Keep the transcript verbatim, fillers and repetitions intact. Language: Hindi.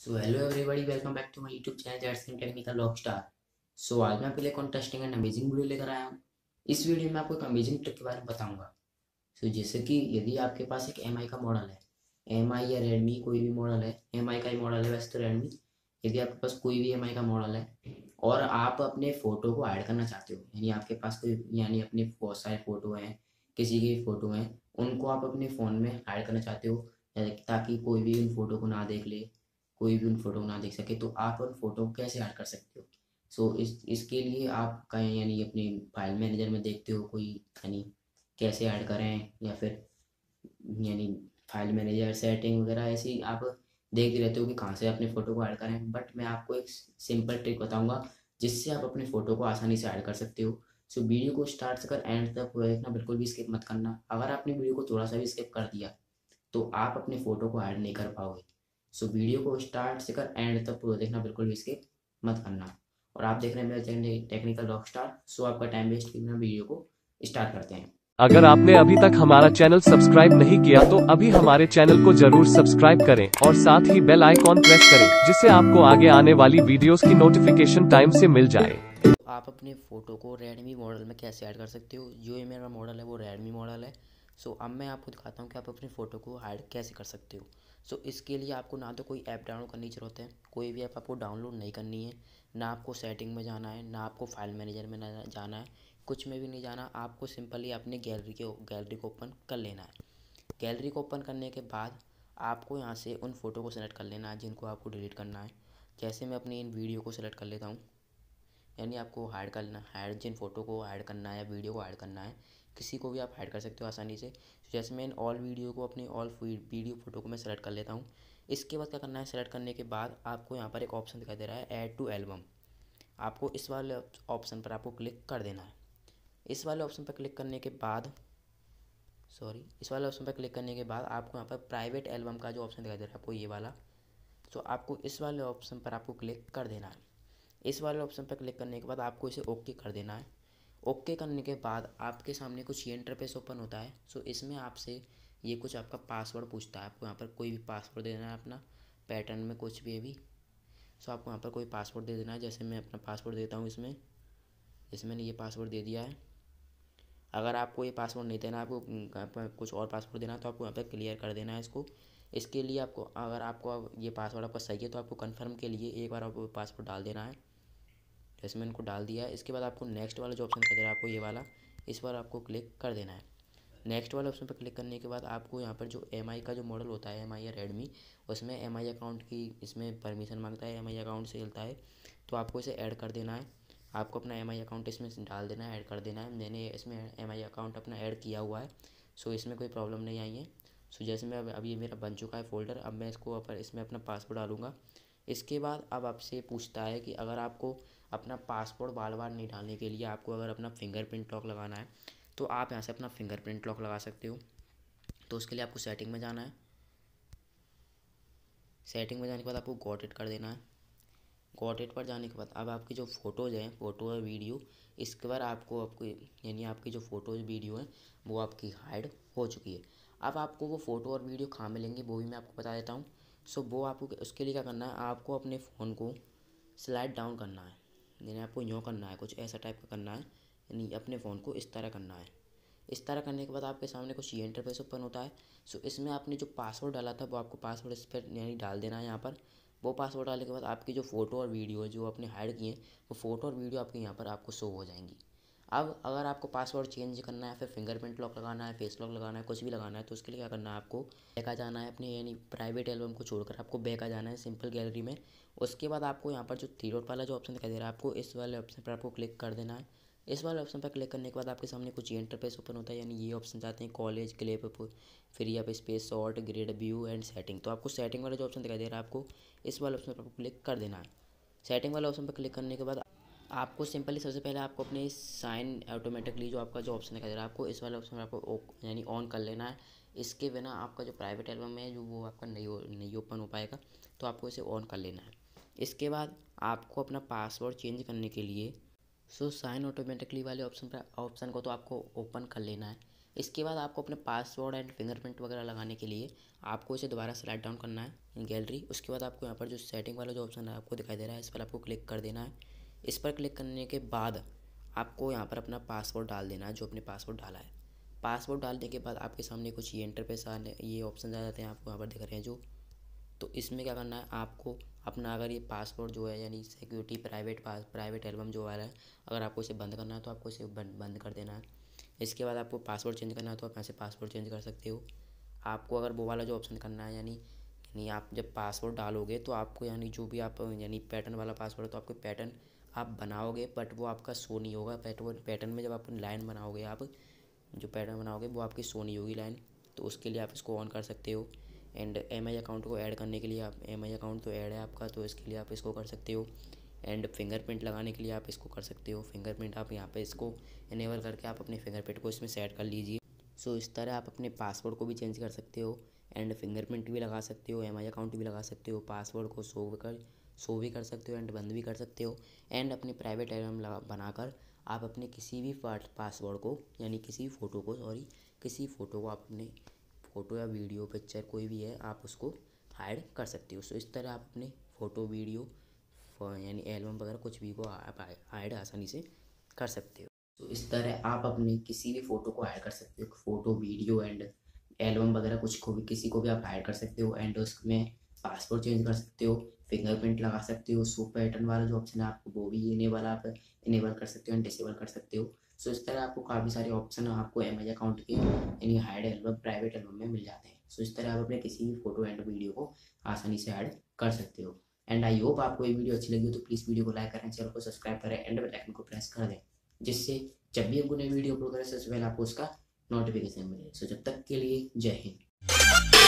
So hello everybody, welcome back to my YouTube channel जैट्स इन टेक्निकल रॉकस्टार। सो आज मैं आपके लिए कॉन्टेस्टिंग एंड अमेजिंग वीडियो लेकर आया हूँ। इस वीडियो में आपको एक अमेजिंग ट्रिक के बारे में बताऊंगा। सो जैसे कि यदि आपके पास एक एम आई का मॉडल है, एम आई या रेडमी कोई भी मॉडल है, एम आई का ही मॉडल है वैसे तो रेडमी। यदि आपके पास कोई भी एम आई का मॉडल है और आप अपने फ़ोटो को ऐड करना चाहते हो, यानी आपके पास कोई यानी अपने बहुत सारे फ़ोटो हैं, किसी की भी फ़ोटो हैं, उनको आप अपने फ़ोन में ऐड करना चाहते हो ताकि कोई भी उन फ़ोटो को ना देख ले, कोई भी उन फ़ोटो को ना देख सके, तो आप उन फ़ोटो को कैसे ऐड कर सकते हो। सो इस इसके लिए आप कहीं यानी अपनी फाइल मैनेजर में देखते हो कोई यानी कैसे ऐड करें, या फिर यानी फाइल मैनेजर सेटिंग वगैरह ऐसी आप देखते रहते हो कि कहाँ से अपने फ़ोटो को ऐड करें। बट मैं आपको एक सिंपल ट्रिक बताऊंगा जिससे आप अपने फ़ोटो को आसानी से ऐड कर सकते हो। सो वीडियो को स्टार्ट से कर एंड तक देखना, बिल्कुल भी स्किप मत करना। अगर आपने वीडियो को थोड़ा सा भी स्किप कर दिया तो आप अपने फ़ोटो को ऐड नहीं कर पाओगे। सो वीडियो को स्टार्ट से कर एंड तक पूरा देखना, बिल्कुल भी स्किप मत करना। और आप देख रहे हैं मेरा चैनल टेक्निकल रॉकस्टार। सो आपका टाइम वेस्ट किए बिना वीडियो को स्टार्ट करते हैं। अगर आपने अभी तक हमारा चैनल सब्सक्राइब नहीं किया तो अभी हमारे चैनल को जरूर सब्सक्राइब करें और साथ ही बेल आइकॉन प्रेस करें जिससे आपको आगे आने वाली वीडियोस की नोटिफिकेशन टाइम से मिल जाए। तो आप अपने फ़ोटो को रेडमी मॉडल में कैसे ऐड कर सकते हो। जो ये मेरा मॉडल है वो रेडमी मॉडल है। सो अब मैं आपको दिखाता हूँ कि आप अपने फ़ोटो को ऐड कैसे कर सकते हो। सो इसके लिए आपको ना तो कोई ऐप डाउनलोड करने की ज़रूरत है, कोई भी ऐप आपको डाउनलोड नहीं करनी है, ना आपको सेटिंग में जाना है, ना आपको फाइल मैनेजर में ना जाना है, कुछ में भी नहीं जाना। आपको सिंपली अपने गैलरी के गैलरी को ओपन कर लेना है। गैलरी को ओपन करने के बाद आपको यहाँ से उन फ़ोटो को सेलेक्ट कर लेना है जिनको आपको डिलीट करना है। जैसे मैं अपनी इन वीडियो को सेलेक्ट कर लेता हूँ, यानी आपको हाइड करना हाइड जिन फ़ोटो को ऐड करना है या वीडियो को ऐड करना है, किसी को भी आप ऐड कर सकते हो आसानी से। जैसे मैं इन ऑल वीडियो को अपनी ऑल वीडियो फ़ोटो को मैं सेलेक्ट कर लेता हूँ। इसके बाद क्या करना है, सेलेक्ट करने के बाद आपको यहाँ पर एक ऑप्शन दिखाई दे रहा है ऐड टू एल्बम। आपको इस वाले ऑप्शन पर आपको क्लिक कर देना है। इस वाले ऑप्शन पर क्लिक करने के बाद सॉरी इस वाले ऑप्शन पर क्लिक करने के बाद आपको यहाँ पर प्राइवेट एल्बम का जो ऑप्शन दिखाई दे रहा है आपको ये वाला, तो आपको इस वाले ऑप्शन पर आपको क्लिक कर देना है। इस वाले ऑप्शन पर क्लिक करने के बाद आपको इसे ओके कर देना है। ओके करने के बाद आपके सामने कुछ ये इंटरफेस ओपन होता है। सो इसमें आपसे ये कुछ आपका पासवर्ड पूछता है। आपको यहाँ पर कोई भी पासवर्ड दे देना है अपना, पैटर्न में कुछ भी भी। सो आपको यहाँ पर कोई पासवर्ड दे देना है। जैसे मैं अपना पासवर्ड देता हूँ इसमें, जैसे मैंने ये पासवर्ड दे दिया है। अगर आपको ये पासवर्ड नहीं देना, आपको आपको कुछ और पासवर्ड देना है तो आपको यहाँ पर क्लियर कर देना है इसको। इसके लिए आपको, अगर आपको ये पासवर्ड आपका सही है तो आपको कन्फर्म के लिए एक बार आपको पासवर्ड डाल देना है। जैसे मैंने इनको डाल दिया है, इसके बाद आपको नेक्स्ट वाला जो ऑप्शन दिखाई दे रहा है आपको ये वाला, इस पर आपको क्लिक कर देना है। नेक्स्ट वाले ऑप्शन पर क्लिक करने के बाद आपको यहाँ पर जो एम आई का जो मॉडल होता है, एम आई या रेडमी, उसमें एम आई अकाउंट की इसमें परमिशन मांगता है, एम आई अकाउंट से चलता है, तो आपको इसे ऐड कर देना है। आपको अपना एम आई अकाउंट इसमें डाल देना है, ऐड कर देना है। मैंने इसमें एम आई अकाउंट अपना ऐड किया हुआ है, सो इसमें कोई प्रॉब्लम नहीं आई है। सो जैसे मैं अब अब ये मेरा बन चुका है फ़ोल्डर, अब मैं इसको पर इसमें अपना पासवर्ड डालूँगा। इसके बाद अब आपसे पूछता है कि अगर आपको अपना पासवर्ड बार बार नहीं डालने के लिए आपको अगर अपना फिंगरप्रिंट लॉक लगाना है तो आप यहाँ से अपना फिंगरप्रिंट लॉक लगा सकते हो। तो उसके लिए आपको सेटिंग में जाना है। सेटिंग में जाने के बाद आपको गॉट इट कर देना है। गॉट इट पर जाने के बाद अब आपकी जो फ़ोटोज़ हैं, फ़ोटो और वीडियो, इसके बाद आपको आपको यानी आपकी जो फ़ोटोज़ वीडियो हैं वो आपकी हाइड हो चुकी है। अब आपको वो फ़ोटो और वीडियो कहाँ मिलेंगे वो भी मैं आपको बता देता हूँ। सो वो आपको उसके लिए क्या करना है, आपको अपने फ़ोन को स्लाइड डाउन करना है, यानी आपको यूँ करना है, कुछ ऐसा टाइप का करना है, यानी अपने फ़ोन को इस तरह करना है। इस तरह करने के बाद आपके सामने कुछ ये इंटरफेस ओपन होता है। सो इसमें आपने जो पासवर्ड डाला था वो आपको पासवर्ड इस पर यानी डाल देना है यहाँ पर। वो पासवर्ड डालने के बाद आपकी जो फ़ोटो और वीडियो है जो आपने हाइड किए हैं, वो फ़ोटो और वीडियो आपके यहाँ पर आपको शो हो जाएंगी। अब अगर आपको पासवर्ड चेंज करना है, फिर फिंगरप्रिंट लॉक लगाना है, फेस लॉक लगाना है, कुछ भी लगाना है, तो उसके लिए क्या करना है, आपको बैक आ जाना है अपने यानी प्राइवेट एल्बम को छोड़कर आपको बैक आ जाना है सिंपल गैलरी में। उसके बाद आपको यहाँ पर जो थ्री डॉट वाला जो ऑप्शन दिखाई दे रहा है आपको इस वाले ऑप्शन पर आपको क्लिक कर देना है। इस वाले ऑप्शन पर क्लिक करने के बाद आपके सामने कुछ ये इंटरफेस ओपन होता है, यानी ये ऑप्शन जाते हैं collage clip, free up space, short, grade, view and setting. तो आपको सेटिंग वाला जो ऑप्शन दिखाई दे रहा है आपको इस वाले ऑप्शन पर आपको क्लिक कर देना है। सेटिंग वाले ऑप्शन पर क्लिक करने के बाद आपको सिंपली सबसे पहले आपको अपने साइन ऑटोमेटिकली जो आपका जो ऑप्शन दिखाई दे रहा है आपको इस वाले ऑप्शन में आपको यानी ऑन कर लेना है। इसके बिना आपका जो प्राइवेट एल्बम है जो वो आपका नहीं हो नहीं ओपन हो पाएगा, तो आपको इसे ऑन कर लेना है। इसके बाद आपको अपना पासवर्ड चेंज करने के लिए सो साइन ऑटोमेटिकली वाले ऑप्शन पर ऑप्शन को तो आपको ओपन कर लेना है। इसके बाद आपको अपने पासवर्ड एंड फिंगरप्रिंट वगैरह लगाने के लिए आपको इसे दोबारा स्लाइड डाउन करना है इन गैलरी। उसके बाद आपको यहाँ पर जो सेटिंग वाला जो ऑप्शन है आपको दिखाई दे रहा है, इस पर आपको क्लिक कर देना है। इस पर क्लिक करने के बाद आपको यहाँ पर अपना पासवर्ड डाल देना है, जो अपने पासवर्ड डाला है। पासवर्ड डालने के बाद आपके सामने कुछ ये इंटरफेस आने ये ऑप्शन आ जाते हैं, आपको यहाँ पर दिख रहे हैं जो। तो इसमें क्या करना है आपको अपना, अगर ये पासवर्ड जो है यानी security private pass private album जो वाला है, अगर आपको इसे बंद करना है तो आपको इसे बंद बंद कर देना है। इसके बाद आपको पासवर्ड चेंज करना है तो आप यहाँ से पासवर्ड चेंज कर सकते हो। आपको अगर वो वाला जो ऑप्शन करना है, यानी यानी आप जब पासवर्ड डालोगे तो आपको यानी जो भी आप यानी पैटर्न वाला पासवर्ड है तो आपको पैटर्न आप बनाओगे बट वो आपका शो नहीं होगा। पैटर्न पैटर्न में जब आप लाइन बनाओगे, आप जो पैटर्न बनाओगे वो आपकी शो नहीं होगी लाइन। तो उसके लिए आप इसको ऑन कर सकते हो। एंड एम आई अकाउंट को ऐड करने के लिए, आप एम आई अकाउंट तो ऐड है आपका, तो इसके लिए आप इसको कर सकते हो। एंड फिंगरप्रिंट लगाने के लिए आप इसको कर सकते हो। फिंगरप्रिंट आप यहाँ पे इसको इनेबल करके आप अपने फिंगरप्रिंट को इसमें सेट कर लीजिए। सो so, इस तरह आप अपने पासवर्ड को भी चेंज कर सकते हो एंड फिंगरप्रिंट भी लगा सकते हो, एम आई अकाउंट भी लगा सकते हो, पासवर्ड को शो कर शो भी कर सकते हो एंड बंद भी कर सकते हो। एंड अपनी प्राइवेट एल्बम लगा बनाकर आप अपने किसी भी पासवर्ड को यानी किसी फ़ोटो को सॉरी किसी फ़ोटो को आप अपने फ़ोटो या वीडियो पिक्चर कोई भी है आप उसको हाइड कर सकते हो। सो इस तरह आप अपने फ़ोटो वीडियो यानी एल्बम वगैरह कुछ भी को आप हाइड आसानी से कर सकते हो। तो इस तरह आप अपने किसी भी फ़ोटो को हाइड कर सकते हो, फ़ोटो वीडियो एंड एल्बम वगैरह कुछ को भी किसी को भी आप हाइड कर सकते हो। एंड उसमें पासवर्ड चेंज कर सकते हो, फिंगरप्रिंट लगा सकते हो, शो पैटर्न वाला जो ऑप्शन है आपको वो भी इनेबल आप इनेबल कर सकते हो एंड डिसेबल कर सकते हो। सो इस तरह आपको काफ़ी सारे ऑप्शन आपको एम आई अकाउंट के यानी हाइड एल्बम प्राइवेट एल्बम में मिल जाते हैं। सो इस तरह आप अपने किसी भी फोटो एंड वीडियो को आसानी से हाइड कर सकते हो। एंड आई होप आपको ये वीडियो अच्छी लगी हो तो प्लीज़ वीडियो को लाइक करें, चैनल को सब्सक्राइब करें एंड बेल आइकन को प्रेस कर दें, जिससे जब भी हमको नई वीडियो अपलोड करें सबसे पहले आपको उसका नोटिफिकेशन मिले। सो जब तक के लिए जय हिंद।